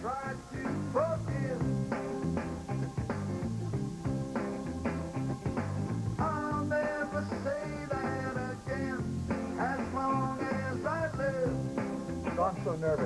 try to forgive. I'll never say that again as long as I live. Oh, I'm so nervous.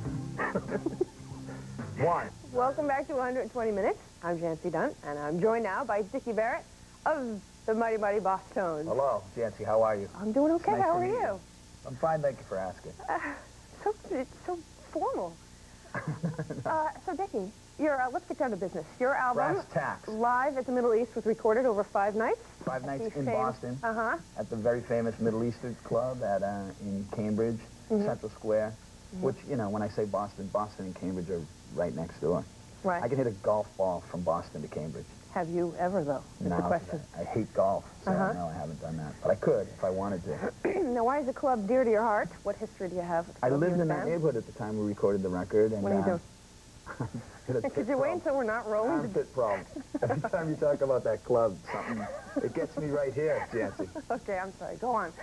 One. Welcome back to 120 Minutes. I'm Jancy Dunt, and I'm joined now by Dickie Barrett of the Mighty Mighty Boss Tones. Hello, Jancy. How are you? I'm doing okay. Nice How to are meet you? I'm fine, thank you for asking. It's so formal. So Dickie, let's get down to business. Your album, Brass Tacks. Live at the Middle East, was recorded over 5 nights. 5 nights in famous, Boston, at the very famous Middle Eastern Club in Cambridge, Central Square, which, you know, when I say Boston, Boston and Cambridge are right next door. Right. I can hit a golf ball from Boston to Cambridge. Have you ever, though? Is the question. I hate golf, so no, I haven't done that. But I could if I wanted to. Now, why is the club dear to your heart? What history do you have? I lived in that neighborhood at the time we recorded the record. And, what are you doing? Because you're waiting until we're not rolling. Armpit problem. Every time you talk about that club, it gets me right here, Jancy. Okay, I'm sorry. Go on.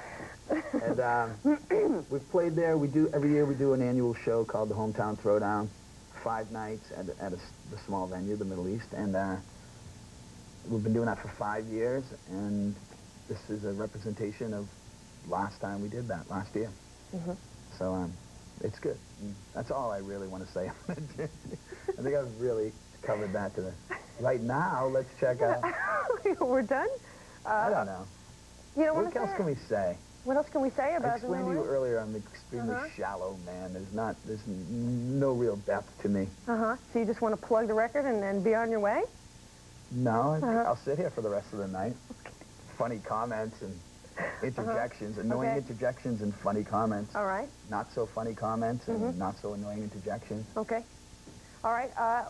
And we've played there. Every year we do an annual show called the Hometown Throwdown, 5 nights at the small venue, the Middle East, and we've been doing that for 5 years, and this is a representation of last time we did that, last year. So it's good. That's all I really want to say. I think I've really covered that today. Right now, let's check out. We're done? I don't know. You don't What else can we say? What else can we say about I explained to you earlier I'm an extremely shallow man. There's no real depth to me. So you just want to plug the record and be on your way? No, I'll sit here for the rest of the night. Funny comments and interjections, annoying interjections and funny comments. All right. Not so funny comments and not so annoying interjections. Okay. All right.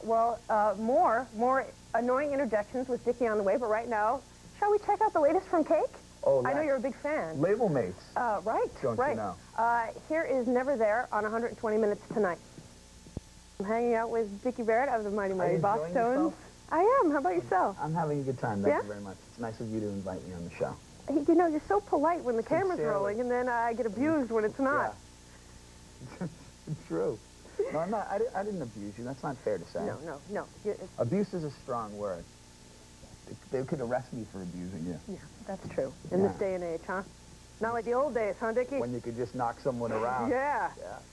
More annoying interjections with Dickie on the way, but right now, shall we check out the latest from Cake? Oh, I know you're a big fan. Label mates. Right. Don't you know? Here is Never There on 120 Minutes Tonight. I'm hanging out with Dickie Barrett of the Mighty Mighty Boss Tones. I am. How about yourself? I'm having a good time. Thank you very much. It's nice of you to invite me on the show. You know, you're so polite when the camera's rolling, and then I get abused when it's not. Yeah. True. No, I'm not. I didn't abuse you. That's not fair to say. No. Abuse is a strong word. They could arrest me for abusing you. Yeah, that's true. In this day and age, huh? Not like the old days, huh, Dickie? When you could just knock someone around. Yeah.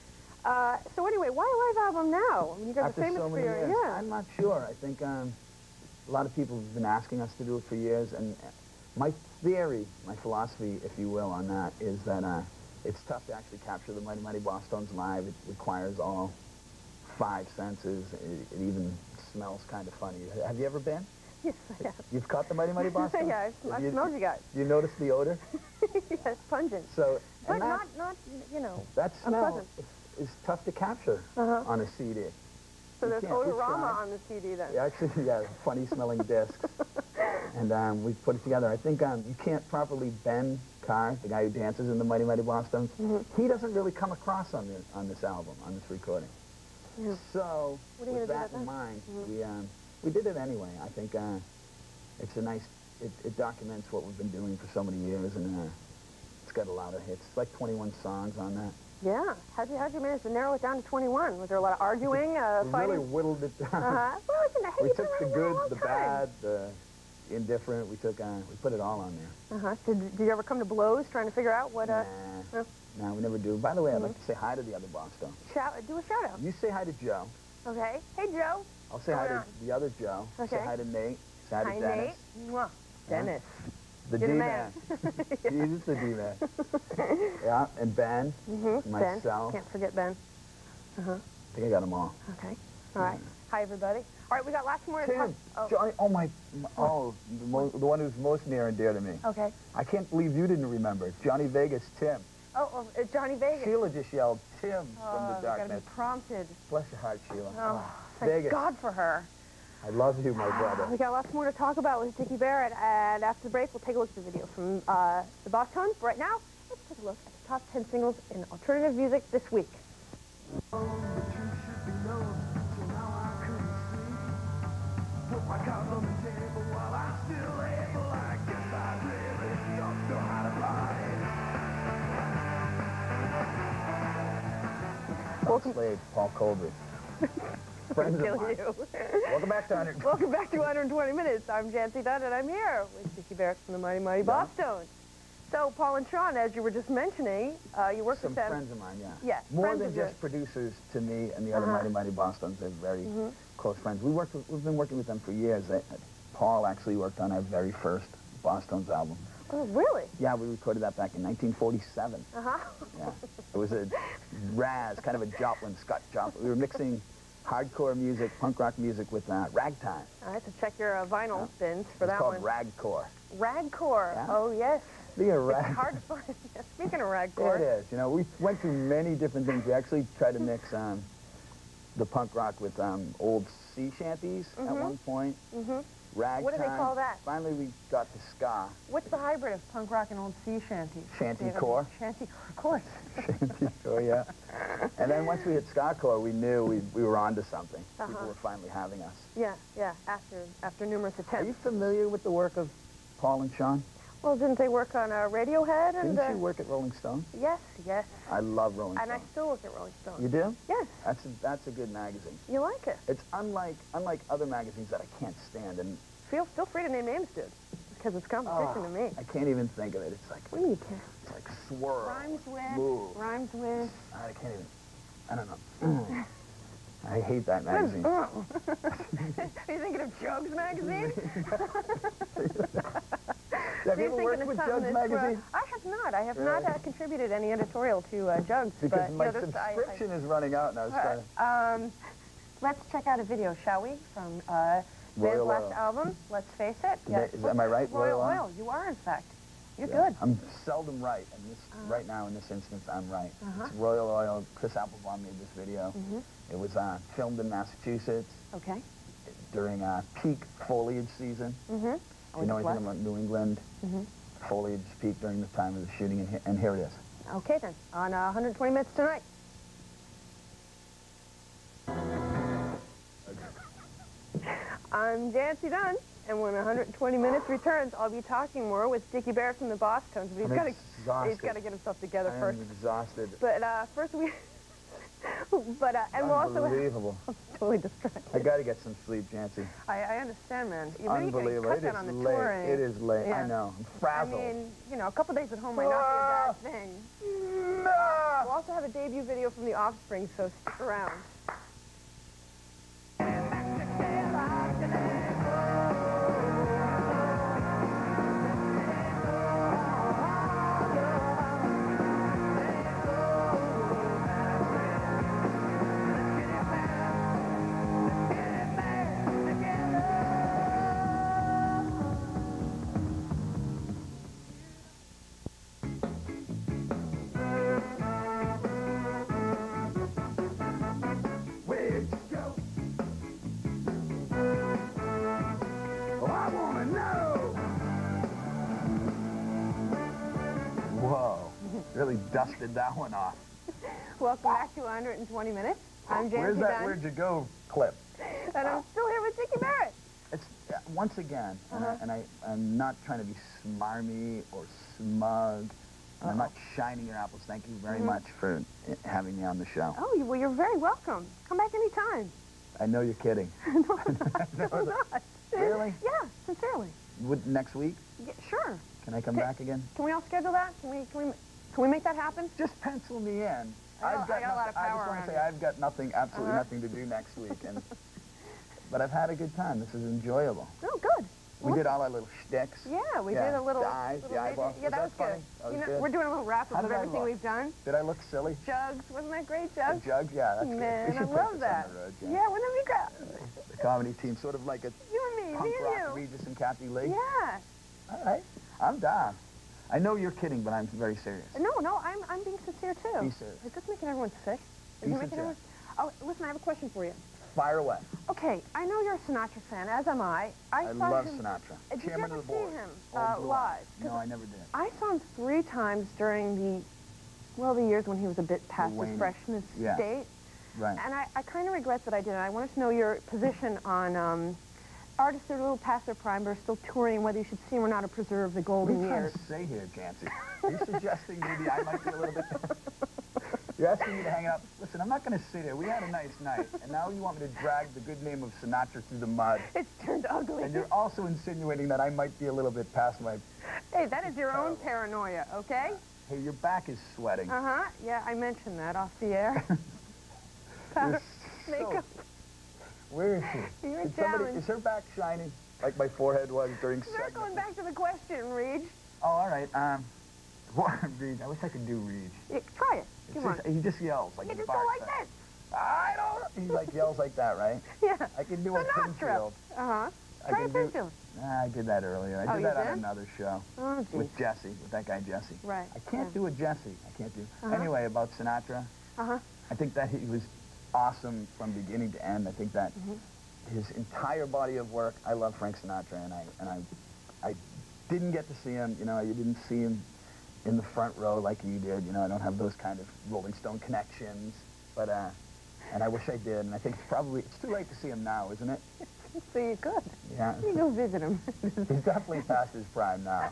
So anyway, why a live album now? You guys After are famous so for many your... years. Yeah. I'm not sure. I think a lot of people have been asking us to do it for years, and my theory, my philosophy, if you will, on that is that it's tough to actually capture the Mighty Mighty Boss Tones live. It requires all 5 senses. It even smells kind of funny. Have you ever been? Yes, I have. You've caught the Mighty Mighty Boss Tones? Yeah, I smelled you guys. You notice the odor? Yes, pungent. So, but not, you know, that smell unpleasant. is tough to capture on a CD. So there's odorama on the CD then. Yeah, actually, funny smelling discs. And we put it together. I think you can't properly Ben Carr, the guy who dances in the Mighty Mighty Boss Tones, he doesn't really come across on this album, on this recording. Yeah. So with that in mind, we did it anyway. I think it's a nice, it documents what we've been doing for so many years, and it's got a lot of hits. It's like 21 songs on that. Yeah. How'd you manage to narrow it down to 21? Was there a lot of arguing, we fighting? really whittled it down. Well, listen, We took the good, the bad, the indifferent. We put it all on there. Did you ever come to blows trying to figure out what? No, we never do. By the way, I'd like to say hi to the other Boss Tones. Do a shout out. You say hi to Joe. Okay. Hey, Joe. I'll say hi to the other Joe. Okay. Say hi to Nate. Say hi to Dennis. Nate. Mwah. Dennis. The D-man. He's the D-man. Yeah, and Ben. Myself. Ben. Can't forget Ben. I think I got them all. Okay. All right. Hi, everybody. All right, we got lots more. Tim. Johnny, the one who's most near and dear to me. Okay. I can't believe you didn't remember. Johnny Vegas, Tim. Oh, it's Johnny Vegas. Sheila just yelled Tim from the Gotta darkness. be prompted. Bless your heart, Sheila. Oh, thank Vegas. God for her. I love you, my brother. We got lots more to talk about with Dickie Barrett, and after the break, we'll take a look at the video from the Boss Tones. But right now, let's take a look at the top 10 singles in alternative music this week. Welcome. Slave, Paul Colbert. Friends of Kill mine. you. Welcome back to 100. Welcome back to 120 Minutes. I'm Jancy Dunn, and I'm here with Dickie Barrett from the Mighty Mighty Boss Tones. So, Paul and Sean, as you were just mentioning, you work Some with them. friends of mine, yeah. Yes, More friends than of just yours. producers to me and the other Mighty Mighty Bostons. They're very close friends. We've been working with them for years. Paul actually worked on our very first Boston's album. Oh, really? Yeah, we recorded that back in 1947. Uh-huh. Yeah. It was a Raz, kind of a Joplin, Scott Joplin. We were mixing hardcore music, punk rock music with ragtime. I have to check your vinyl bins for It's that called one. ragcore. Ragcore. Yeah. Oh, yes. Speaking of It's hard to find. Yeah, speaking of ragcore. It is. You know, we went through many different things. We actually tried to mix the punk rock with old sea shanties at one point. Ragtime. What do they call that? Finally, we got to ska. What's the hybrid of punk rock and old sea shanties? Shantycore. Shantycore, of course. Shantycore, yeah. And then once we hit ska-core, we knew we were onto something. People were finally having us. Yeah, yeah, after numerous Are attempts. you familiar with the work of Paul and Sean? Well, didn't they work on Radiohead? And, Didn't you work at Rolling Stone? Yes, yes. I love Rolling And I Stone. still work at Rolling Stone. You do? Yes. That's a good magazine. You like it? It's unlike other magazines that I can't stand. And Feel free to name names, dude, because it's competition to me. I can't even think of it. It's like What do you mean you can't? it's like swirl. Rhymes with. Move. Rhymes with. I can't even. I don't know. I hate that magazine. Are you thinking of Jugs magazine? Have So you you're ever worked thinking with of Jugs something that's, magazine? I have not. I have Really? not contributed any editorial to Jugs. Because but, my you know, there's- subscription is running out, and I was trying to... Let's check out a video, shall we, from Van's Royal last Oil. album, Let's Face It. Yes. Am I right, Royal Royal Oil? Oil. You are, in fact. You're Yeah. good. I'm seldom right, and right now in this instance, I'm right. It's Royal Oil. Chris Applebaum made this video. It was filmed in Massachusetts Okay. during peak foliage season. Mm-hmm. You know anything about New England? Foliage peak during the time of the shooting, and here it is. Okay, then. On 120 Minutes Tonight. I'm Jancy Dunn, and when 120 Minutes returns, I'll be talking more with Dickie Barrett from the Boss Tones. But I'm exhausted. he's got to get himself together I first. am exhausted. But first we... and we'll also... Unbelievable. I'm totally distracted. I got to get some sleep, Jancy. I understand, man. You really Unbelievable. cut It down is on the late. touring. It is late. Yeah. I know. I'm I frazzled. mean, you know, a couple days at home might not be a bad thing. No! We'll also have a debut video from The Offspring, so stick around. Where'd you go? Oh, I wanna know. Whoa. Really dusted that one off. Welcome back to 120 Minutes. I'm Jancy Where's that Dunn, Where'd You Go clip? and I'm still here with Dickie Barrett. It's once again, I'm not trying to be smarmy or smug. And I'm not shining your apples. Thank you very much for having me on the show. Oh, well, you're very welcome. Come back anytime. I know you're kidding. No, I'm not. Really? Yeah, sincerely. Next week? Yeah, sure. Can I come back again? Can we all schedule that? Can we make that happen? Just pencil me in. I got a lot of I power just want around to say you. I've got absolutely nothing to do next week. But I've had a good time. This is enjoyable. Oh, good. We did all our little shticks. Yeah, we Yeah, did a little... the eyes, the eyeball. Yeah, that was good. funny? That was You know, good. we're doing a little wrap-up How of did I everything look? we've done. Did I look silly? Jugs, wasn't that great, Jugs? Jugs? Yeah, that's good. Man, We should I take love this that. on the road, Yeah, wouldn't that be great? The comedy team, sort of like a You and me, punk me and rock you. Regis and Kathy Lee. Yeah. All right. I'm down. I know you're kidding, but I'm very serious. No, I'm being sincere too. Be serious. Is this making everyone sick? Is Be it making sincere. everyone... Oh, listen, I have a question for you. Fire away. Okay, I know you're a Sinatra fan, as am I. I saw love him... Sinatra. Did you Chairman ever of the board. see him Old Blue live? Eyes. No, I never did. I saw him 3 times during the years when he was a bit past his waning. freshman Yeah. state. Right. And I kind of regret that I didn't. I wanted to know your position on artists that are a little past their prime but are still touring, whether you should see them or not to preserve the What are golden you trying years. to say here, Jancy? Are you suggesting maybe I might be a little bit... You're asking me to hang out. Listen, I'm not going to sit here. We had a nice night, and now you want me to drag the good name of Sinatra through the mud. It's turned ugly. And you're also insinuating that I might be a little bit past my... Hey, that is your own paranoia, okay? Hey, your back is sweating. Uh-huh. Yeah, I mentioned that off the air. Powder, makeup. Where is she? You're Did somebody, challenged. is her back shining like my forehead was during Circling segment? back to the question, Reed. Oh, all right. What, Reed? I wish I could do Reed. Yeah, try it. Come on. He just yells like You a just go boxer. like this. I don't. He like yells like that, right? Yeah. I can do a Sinatra. Pinfield. Uh-huh. I Try a can do- Pinfield. Nah, I did that earlier. I Oh, did you that on did? another show Oh, geez. with Jesse, with that guy Jesse. Right. I can't do a Jesse. I can't do. Uh-huh. Anyway, about Sinatra, Uh-huh. I think that he was awesome from beginning to end. I think that his entire body of work. I love Frank Sinatra, and I didn't get to see him. You know, you didn't see him in the front row like you did. You know, I don't have those kind of Rolling Stone connections, but and I wish I did. And I think it's too late to see him now, isn't it? So you could. Yeah. You go visit him. He's definitely past his prime now.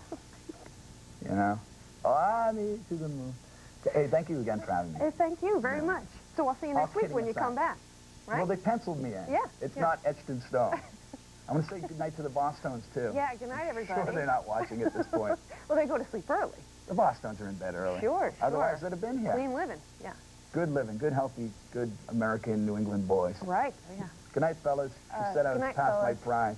You know? Oh, me to the moon. Hey, thank you again for having me. Hey, thank you very much. So I'll see you All next week kidding when you aside. come back, right? Well, they penciled me in. Yeah, It's yeah. not etched in stone. I'm going to say goodnight to the Bosstones, too. Yeah, good night, everybody. Sure they're not watching at this point. Well, they go to sleep early. The Bosstones are in bed early. Sure, Otherwise, sure. they'd have been here. Clean living, yeah. Good living, good, healthy, good American New England boys. Right, yeah. Good night, fellas. You said I good was night, past my fellas. prime.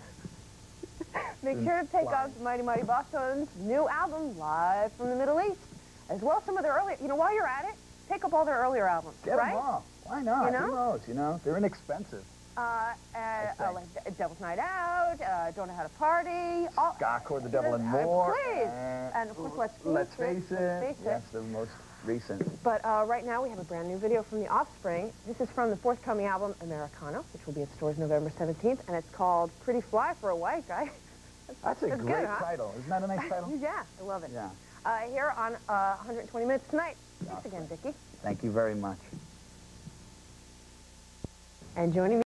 Make sure to take out the Mighty Mighty Bosstones' new album, Live from the Middle East, as well as some of their earlier, while you're at it, take up all their earlier albums, Get right? them all. Why not? You know? Who knows, you know? They're inexpensive. Like Devil's Night Out, Don't Know How to Party. Gawker, The Devil and More. Please. And of course, Let's Face It. Yes, That's the most recent. But right now we have a brand new video from The Offspring. This is from the forthcoming album, Americana, which will be in stores November 17th, and it's called Pretty Fly for a White Guy. That's a That's great good, huh? title. Isn't that a nice title? Yeah, I love it. Yeah. Here on 120 Minutes Tonight. Thanks again, Dickie. Thank you very much. And joining me